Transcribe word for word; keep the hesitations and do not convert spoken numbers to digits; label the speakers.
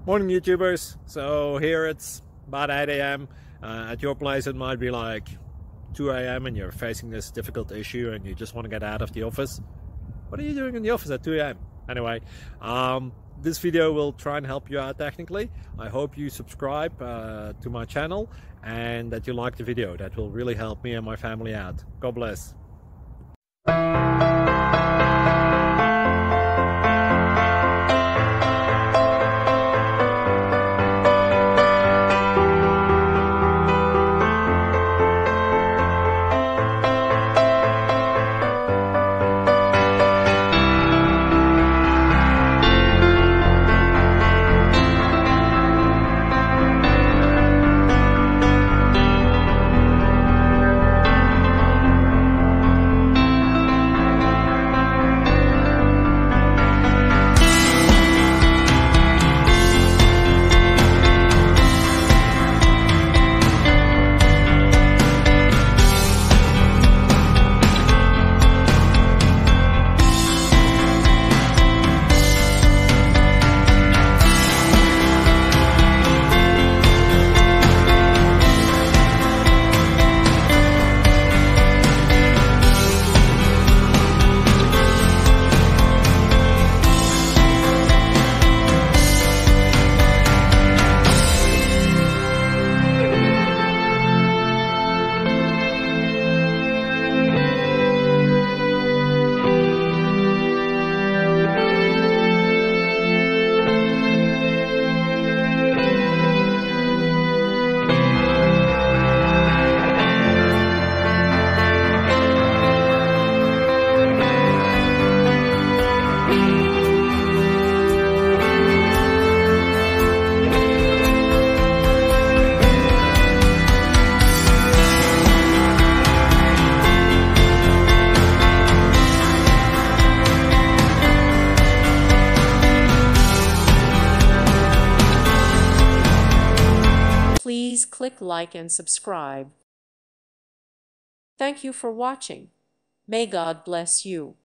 Speaker 1: Morning YouTubers. So here it's about eight A M Uh, at your place it might be like two A M and you're facing this difficult issue and you just want to get out of the office. What are you doing in the office at two A M? Anyway, um, this video will try and help you out technically. I hope you subscribe uh, to my channel and that you like the video. That will really help me and my family out. God bless.
Speaker 2: Please click like and subscribe. Thank you for watching. May God bless you.